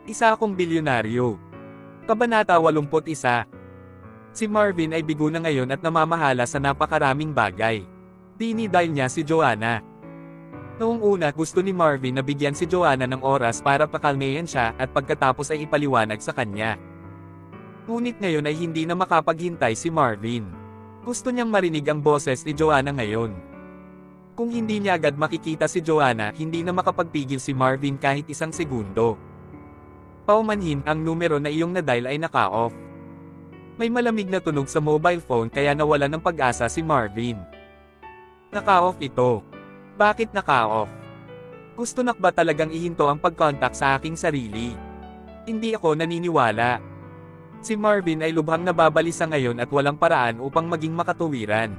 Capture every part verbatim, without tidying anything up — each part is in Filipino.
Isa akong bilyonaryo. Kabanata walumput isa. Si Marvin ay bigo na ngayon at namamahala sa napakaraming bagay. Dinidahil niya si Joanna. Noong una gusto ni Marvin na bigyan si Joanna ng oras para pakalmayan siya at pagkatapos ay ipaliwanag sa kanya. Ngunit ngayon ay hindi na makapaghintay si Marvin. Gusto niyang marinig ang boses ni Joanna ngayon. Kung hindi niya agad makikita si Joanna, hindi na makapagpigil si Marvin kahit isang segundo. Paumanhin, ang numero na iyong nadial ay naka-off. May malamig na tunog sa mobile phone kaya nawala ng pag-asa si Marvin. Naka-off ito. Bakit naka-off? Gusto na ba talagang ihinto ang pag-contact sa aking sarili? Hindi ako naniniwala. Si Marvin ay lubhang nababalisa ngayon at walang paraan upang maging makatuwiran.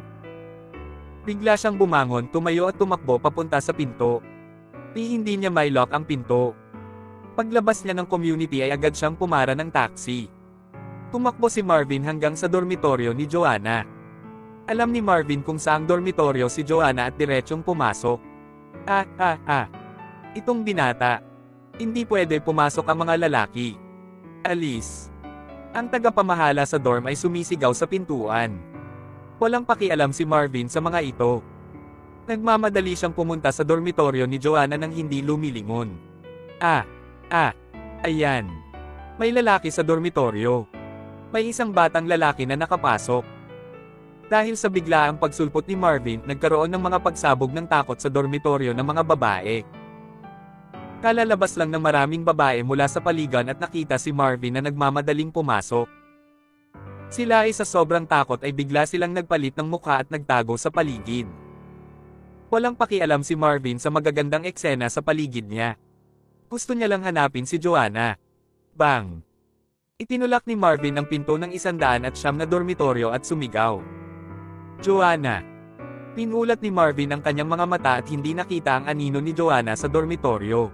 Bigla siyang bumangon, tumayo at tumakbo papunta sa pinto. Di hindi niya may lock ang pinto. Paglabas niya ng community ay agad siyang pumara ng taxi. Tumakbo si Marvin hanggang sa dormitoryo ni Joanna. Alam ni Marvin kung saang dormitoryo si Joanna at diretsyong pumasok. Ah, ah, ah. Itong binata. Hindi pwede pumasok ang mga lalaki. Alis. Ang tagapamahala sa dorm ay sumisigaw sa pintuan. Walang pakialam si Marvin sa mga ito. Nagmamadali siyang pumunta sa dormitoryo ni Joanna nang hindi lumilingon. Ah, ah, ayan. May lalaki sa dormitoryo. May isang batang lalaki na nakapasok. Dahil sa biglaang pagsulpot ni Marvin, nagkaroon ng mga pagsabog ng takot sa dormitoryo ng mga babae. Kalalabas lang ng maraming babae mula sa paligan at nakita si Marvin na nagmamadaling pumasok. Sila ay sa sobrang takot ay bigla silang nagpalit ng mukha at nagtago sa paligid. Walang pakialam si Marvin sa magagandang eksena sa paligid niya. Gusto niya lang hanapin si Joanna. Bang! Itinulak ni Marvin ang pinto ng isandaan at siyam na dormitoryo at sumigaw. Joanna! Pinulat ni Marvin ang kanyang mga mata at hindi nakita ang anino ni Joanna sa dormitoryo.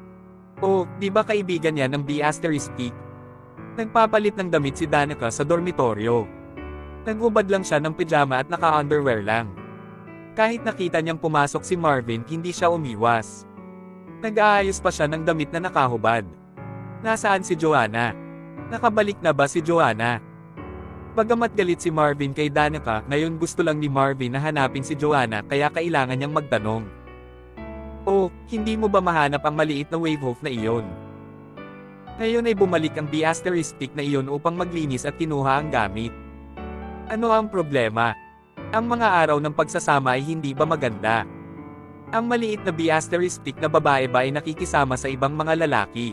Oh, di ba kaibigan niya ng B asterisk P? Nagpapalit ng damit si Danica sa dormitoryo. Nagubad lang siya ng pijama at naka-underwear lang. Kahit nakita niyang pumasok si Marvin, hindi siya umiwas. Nag-aayos pa siya ng damit na nakahubad. Nasaan si Joanna? Nakabalik na ba si Joanna? Bagamat galit si Marvin kay Danica, ngayon gusto lang ni Marvin na hanapin si Joanna kaya kailangan niyang magtanong. Oh, hindi mo ba mahanap ang maliit na wave hoof na iyon? Ngayon ay bumalik ang B asterisk na iyon upang maglinis at kinuha ang gamit. Ano ang problema? Ang mga araw ng pagsasama ay hindi ba maganda? Ang maliit na B asterisk na babae ba ay nakikisama sa ibang mga lalaki?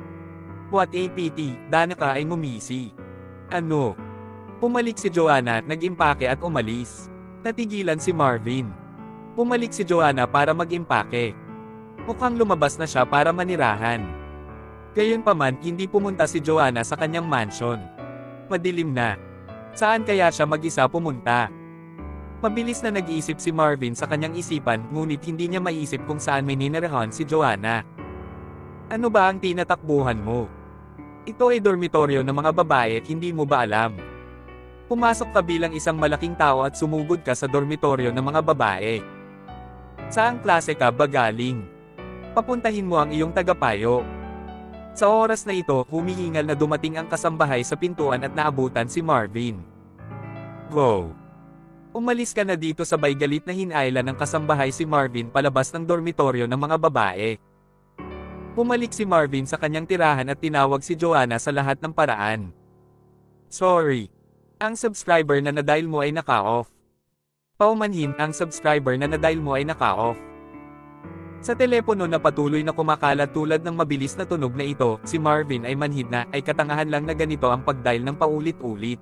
What a pity, Danica ay ngumisi. Ano? Pumalik si Joanna, nag-impake at umalis. Natigilan si Marvin. Pumalik si Joanna para mag-impake. Mukhang lumabas na siya para manirahan. Gayunpaman, hindi pumunta si Joanna sa kanyang mansion. Madilim na. Saan kaya siya mag-isa pumunta? Mabilis na nag-iisip si Marvin sa kanyang isipan, ngunit hindi niya maisip kung saan may ninirahan si Joanna. Ano ba ang tinatakbuhan mo? Ito ay dormitoryo ng mga babae at hindi mo ba alam? Pumasok ka bilang isang malaking tao at sumugod ka sa dormitoryo ng mga babae. Saang klase ka ba galing? Papuntahin mo ang iyong tagapayo. Sa oras na ito, humihingal na dumating ang kasambahay sa pintuan at naabutan si Marvin. Go! Umalis ka na dito, sabay galit na hinailan ng kasambahay si Marvin palabas ng dormitoryo ng mga babae. Bumalik si Marvin sa kanyang tirahan at tinawag si Joanna sa lahat ng paraan. Sorry. Ang subscriber na nadial mo ay naka-off. Paumanhin, ang subscriber na nadial mo ay naka-off. Sa telepono na patuloy na kumakalat tulad ng mabilis na tunog na ito, si Marvin ay manhid na, ay katangahan lang na ganito ang pag-dial ng paulit-ulit.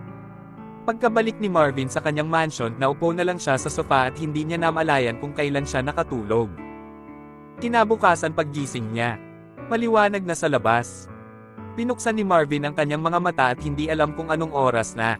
Pagkabalik ni Marvin sa kanyang mansion, naupo na lang siya sa sofa at hindi niya namalayan kung kailan siya nakatulog. Kinabukasan paggising niya, maliwanag na sa labas. Binuksan ni Marvin ang kanyang mga mata at hindi alam kung anong oras na.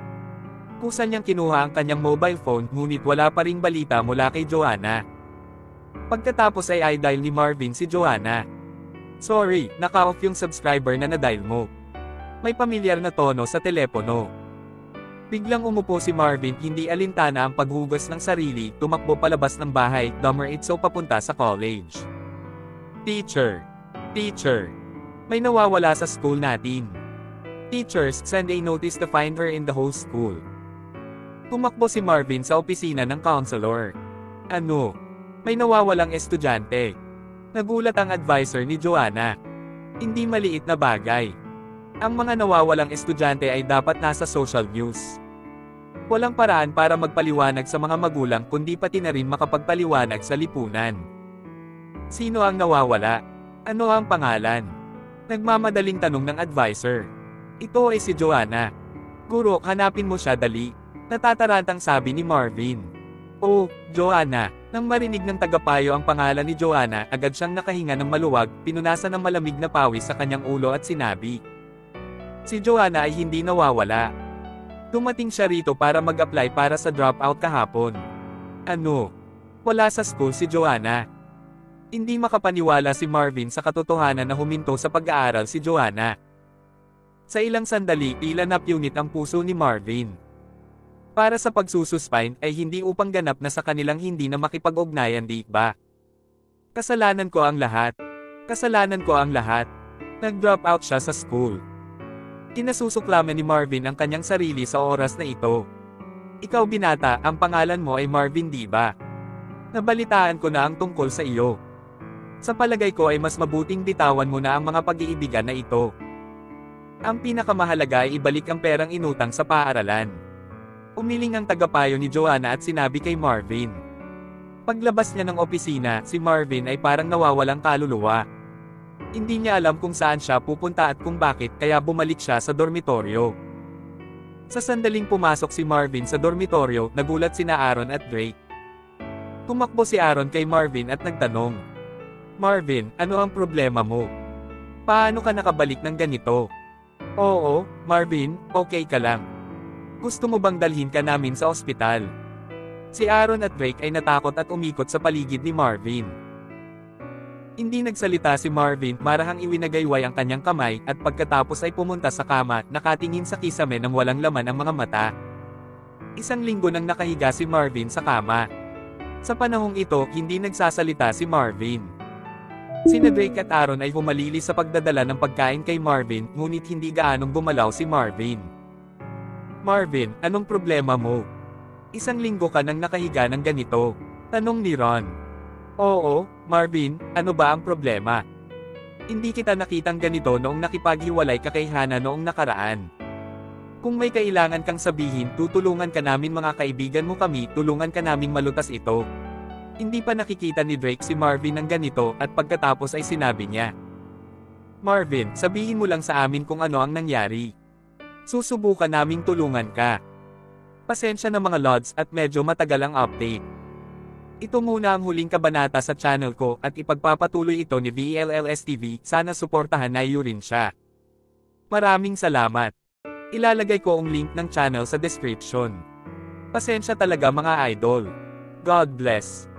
Kusa niyang kinuha ang kanyang mobile phone, ngunit wala pa ring balita mula kay Joanna. Pagkatapos ay i-dial ni Marvin si Joanna. Sorry, naka-off yung subscriber na na-dial mo. May pamilyar na tono sa telepono. Biglang umupo si Marvin, hindi alintana ang paghugas ng sarili, tumakbo palabas ng bahay, dummer itso papunta sa college. Teacher! Teacher! May nawawala sa school natin. Teachers send a notice to find her in the whole school. Tumakbo si Marvin sa opisina ng counselor. Ano? May nawawalang estudyante. Nagulat ang advisor ni Joanna. Hindi maliit na bagay. Ang mga nawawalang estudyante ay dapat nasa social news. Walang paraan para magpaliwanag sa mga magulang kundi pati na rin makapagpaliwanag sa lipunan. Sino ang nawawala? Ano ang pangalan? Nagmamadaling tanong ng advisor. Ito ay si Joanna. Guro, hanapin mo siya dali. Natatarantang sabi ni Marvin. Oh, Joanna. Nang marinig ng tagapayo ang pangalan ni Joanna, agad siyang nakahinga ng maluwag, pinunasan ng malamig na pawis sa kanyang ulo at sinabi. Si Joanna ay hindi nawawala. Dumating siya rito para mag-apply para sa dropout kahapon. Ano? Wala sa school si Joanna. Hindi makapaniwala si Marvin sa katotohanan na huminto sa pag-aaral si Joanna. Sa ilang sandali, tila napunit ang puso ni Marvin. Para sa pagsususpine ay hindi upang ganap na sa kanilang hindi na makipag-ugnayan, di ba? Kasalanan ko ang lahat. Kasalanan ko ang lahat. Nag-drop out siya sa school. Kinasusuklaman ni Marvin ang kanyang sarili sa oras na ito. Ikaw binata, ang pangalan mo ay Marvin, di ba? Nabalitaan ko na ang tungkol sa iyo. Sa palagay ko ay mas mabuting bitawan mo na ang mga pag-iibigan na ito. Ang pinakamahalaga ay ibalik ang perang inutang sa paaralan. Umiling ang tagapayo ni Joanna at sinabi kay Marvin. Paglabas niya ng opisina, si Marvin ay parang nawawalang kaluluwa. Hindi niya alam kung saan siya pupunta at kung bakit kaya bumalik siya sa dormitoryo. Sa sandaling pumasok si Marvin sa dormitoryo, nagulat sina Aaron at Drake. Tumakbo si Aaron kay Marvin at nagtanong. Marvin, ano ang problema mo? Paano ka nakabalik ng ganito? Oo, Marvin, okay ka lang. Gusto mo bang dalhin ka namin sa ospital? Si Aaron at Drake ay natakot at umikot sa paligid ni Marvin. Hindi nagsalita si Marvin, marahang iwinagayway ang kanyang kamay, at pagkatapos ay pumunta sa kama, nakatingin sa kisame ng walang laman ang mga mata. Isang linggo nang nakahiga si Marvin sa kama. Sa panahong ito, hindi nagsasalita si Marvin. Sina Drake at Aaron ay humalili sa pagdadala ng pagkain kay Marvin, ngunit hindi gaanong gumalaw si Marvin. Marvin, anong problema mo? Isang linggo ka nang nakahiga ng ganito. Tanong ni Ron. Oo, Marvin, ano ba ang problema? Hindi kita nakitang ganito noong nakipaghiwalay ka kay Hannah noong nakaraan. Kung may kailangan kang sabihin, tutulungan ka namin, mga kaibigan mo kami, tulungan ka naming malutas ito. Hindi pa nakikita ni Drake si Marvin ng ganito, at pagkatapos ay sinabi niya. Marvin, sabihin mo lang sa amin kung ano ang nangyari. Susubukan naming tulungan ka. Pasensya na mga lods at medyo matagal ang update. Ito muna ang huling kabanata sa channel ko at ipagpapatuloy ito ni V L L S T V, sana suportahan na iyo rin siya. Maraming salamat. Ilalagay ko ang link ng channel sa description. Pasensya talaga mga idol. God bless.